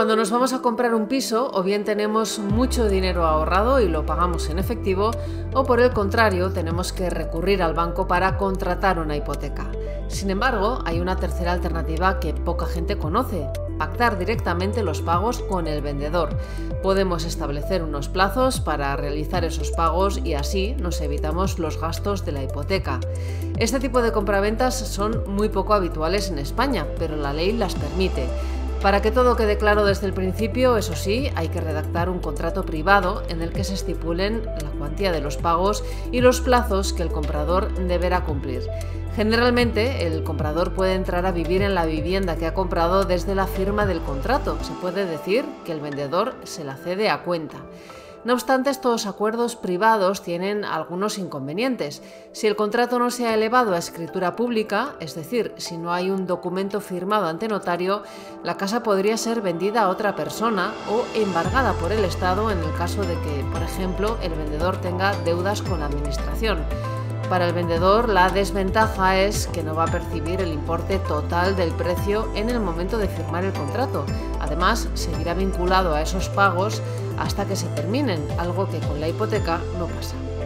Cuando nos vamos a comprar un piso, o bien tenemos mucho dinero ahorrado y lo pagamos en efectivo, o por el contrario, tenemos que recurrir al banco para contratar una hipoteca. Sin embargo, hay una tercera alternativa que poca gente conoce: pactar directamente los pagos con el vendedor. Podemos establecer unos plazos para realizar esos pagos y así nos evitamos los gastos de la hipoteca. Este tipo de compraventas son muy poco habituales en España, pero la ley las permite. Para que todo quede claro desde el principio, eso sí, hay que redactar un contrato privado en el que se estipulen la cuantía de los pagos y los plazos que el comprador deberá cumplir. Generalmente, el comprador puede entrar a vivir en la vivienda que ha comprado desde la firma del contrato. Se puede decir que el vendedor se la cede a cuenta. No obstante, estos acuerdos privados tienen algunos inconvenientes. Si el contrato no se ha elevado a escritura pública, es decir, si no hay un documento firmado ante notario, la casa podría ser vendida a otra persona o embargada por el Estado en el caso de que, por ejemplo, el vendedor tenga deudas con la administración. Para el vendedor, la desventaja es que no va a percibir el importe total del precio en el momento de firmar el contrato. Además, seguirá vinculado a esos pagos hasta que se terminen, algo que con la hipoteca no pasa.